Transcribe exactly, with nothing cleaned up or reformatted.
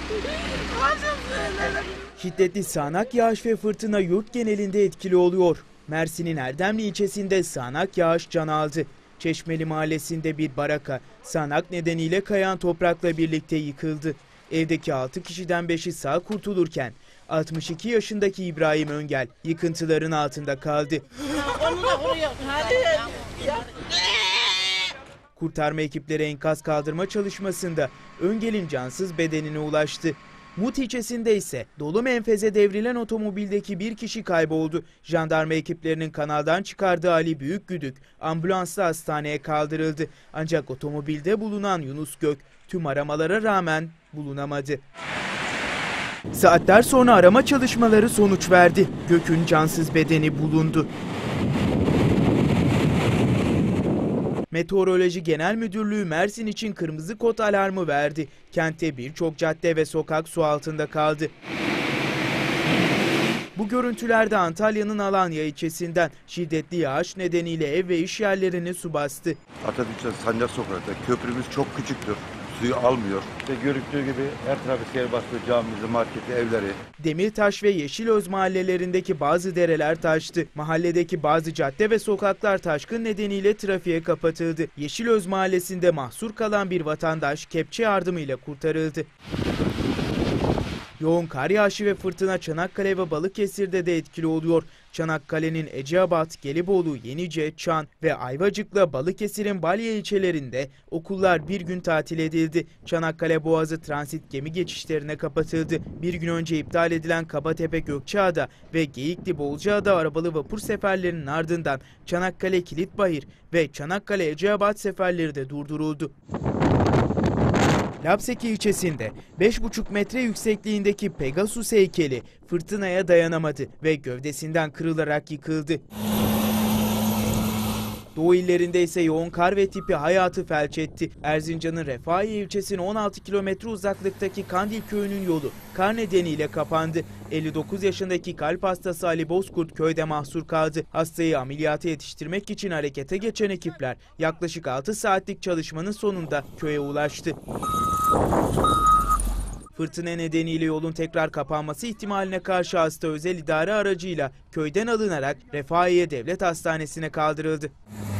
Şiddetli sağanak yağış ve fırtına yurt genelinde etkili oluyor. Mersin'in Erdemli ilçesinde sağanak yağış can aldı. Çeşmeli mahallesinde bir baraka sağanak nedeniyle kayan toprakla birlikte yıkıldı. Evdeki altı kişiden beşi sağ kurtulurken altmış iki yaşındaki İbrahim Öngel yıkıntıların altında kaldı. Kurtarma ekipleri enkaz kaldırma çalışmasında Öngel'in cansız bedenine ulaştı. Mut ilçesinde ise dolu menfeze devrilen otomobildeki bir kişi kayboldu. Jandarma ekiplerinin kanaldan çıkardığı Ali Büyükgüdük ambulansla hastaneye kaldırıldı. Ancak otomobilde bulunan Yunus Gök tüm aramalara rağmen bulunamadı. Saatler sonra arama çalışmaları sonuç verdi. Gök'ün cansız bedeni bulundu. Meteoroloji Genel Müdürlüğü Mersin için kırmızı kod alarmı verdi. Kentte birçok cadde ve sokak su altında kaldı. Bu görüntülerde Antalya'nın Alanya ilçesinden şiddetli yağış nedeniyle ev ve iş yerlerini su bastı. Atatürk Sancak Sokak'ta köprümüz çok küçüktür. Suyu almıyor. İşte görüktüğü gibi her tarafı sel bastı, camimizi, marketi, evleri. Demirtaş ve Yeşilöz mahallelerindeki bazı dereler taştı. Mahalledeki bazı cadde ve sokaklar taşkın nedeniyle trafiğe kapatıldı. Yeşilöz mahallesinde mahsur kalan bir vatandaş kepçe yardımıyla kurtarıldı. Yoğun kar yağışı ve fırtına Çanakkale ve Balıkesir'de de etkili oluyor. Çanakkale'nin Eceabat, Gelibolu, Yenice, Çan ve Ayvacık'la Balıkesir'in Balya ilçelerinde okullar bir gün tatil edildi. Çanakkale Boğazı transit gemi geçişlerine kapatıldı. Bir gün önce iptal edilen Kabatepe Gökçeada ve Geyikli Bolcaada arabalı vapur seferlerinin ardından Çanakkale Kilitbayır ve Çanakkale Eceabat seferleri de durduruldu. Lapseki ilçesinde beş buçuk metre yüksekliğindeki Pegasus heykeli fırtınaya dayanamadı ve gövdesinden kırılarak yıkıldı. Doğu illerinde ise yoğun kar ve tipi hayatı felç etti. Erzincan'ın Refahiye ilçesinin on altı kilometre uzaklıktaki Kandil köyünün yolu kar nedeniyle kapandı. elli dokuz yaşındaki kalp hastası Ali Bozkurt köyde mahsur kaldı. Hastayı ameliyata yetiştirmek için harekete geçen ekipler yaklaşık altı saatlik çalışmanın sonunda köye ulaştı. Fırtına nedeniyle yolun tekrar kapanması ihtimaline karşı hasta özel idare aracıyla köyden alınarak Refahiye Devlet Hastanesi'ne kaldırıldı.